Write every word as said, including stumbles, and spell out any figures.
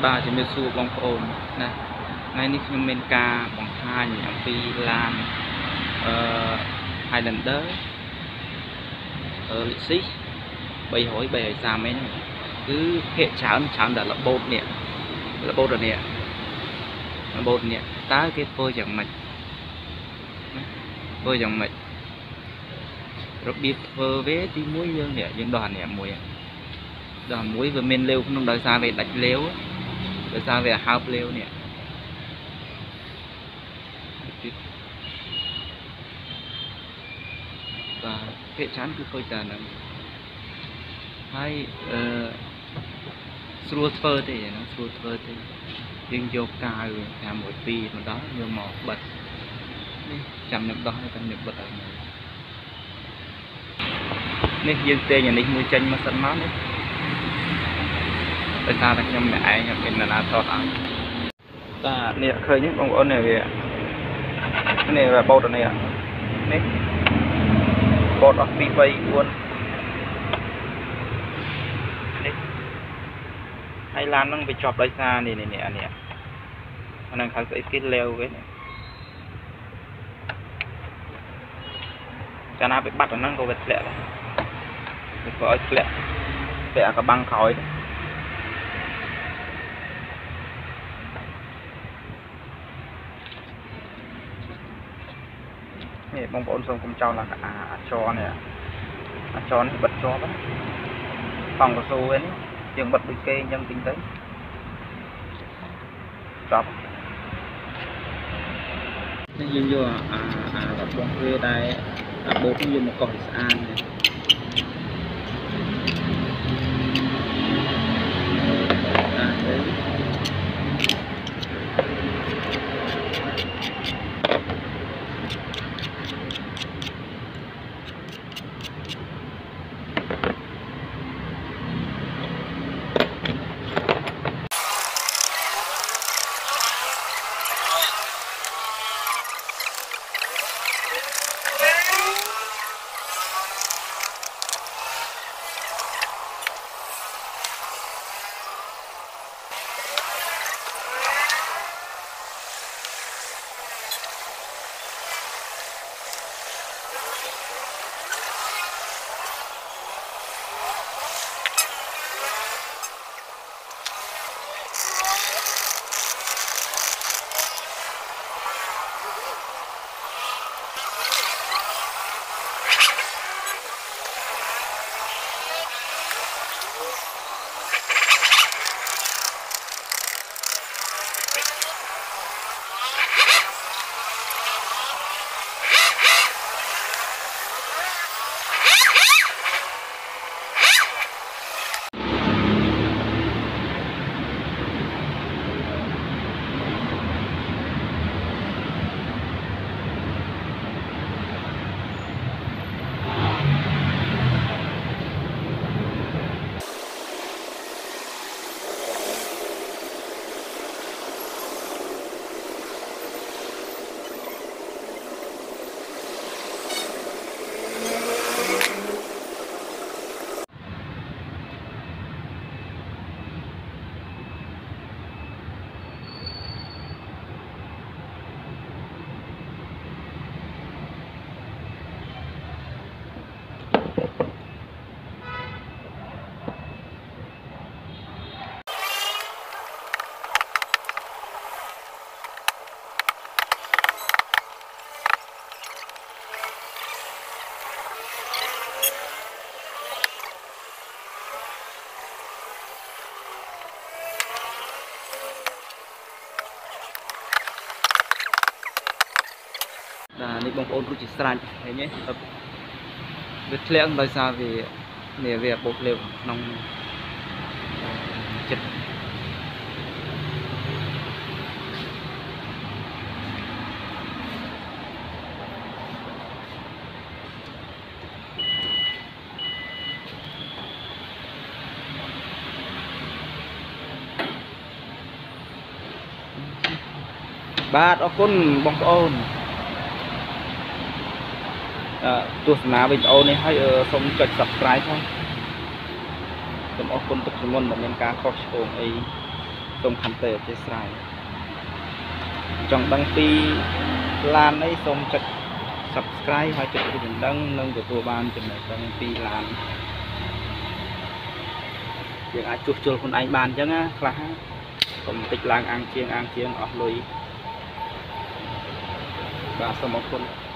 bà chỉ biết xua bóng ồn nè ngay ní khi mình ca bằng hai những phi làm hai lần đó ở lịch sĩ bây hỏi bây hỏi sao mấy cứ hệ cháo cháo đã là bột nè là bột rồi nè là bột nè tá cái phơi chẳng mạch phơi chẳng mạch rồi biết phơi vé đi muối dương nè những đoàn nè muối đoàn muối vừa men lêu không đòi xa về đặt lêu đòi xa về hao lêu nè và hệ chán cứ phơi tràn là hay xua phơi thì nó xua phơi thì riêng vô cài nhà mỗi pi mà đó như mỏ bật chăm nhập đó chăm nhập bật ở này nên dương tê nhà này mua chanh mà sân mát đấy tại sao đang nhâm mẹ nhập bên là nào thoát ăn ta nè khơi nhất con ôn này về cái này là bột này ạ nè bột ở pi vây luôn hay làm nó bị chọc đôi xa này này nè nè nó khá sẽ cái leo với này cho nó bị bắt ở nó có vật lẹ này có lẹ vẽ cả băng khói đấy này bông bồn xong cũng cho là à cho này à cho này bật cho đó phòng của xu ấy trường bật bị kê nhân kinh tế chọc nên dương vô à à là bông kê đây là bố cũng dương một cõi xa này à đấy này bông ôn cũng chỉ sàn thế nhé việc lẽ đời sao vì để về bột liều nông chật ba đó con bông ôn tuột ná bình ôn này hay xong kịch subscribe thôi tụi ông con tập trung mà nên cá khó ôm ấy សូមខំទៅអធិស្ឋានចង់ដឹងពីឡាននេះសូមចុច subscribe ហើយចុចរូបកណ្ដឹងនិងទទួលបានចំណេះដឹងពីឡានយើងអាចជួសជុលខ្លួនឯងបានអញ្ចឹងណាខ្លះកុំតិចឡើងអាំងជាងអាំងជាងអស់លុយបាទសូមអរគុណ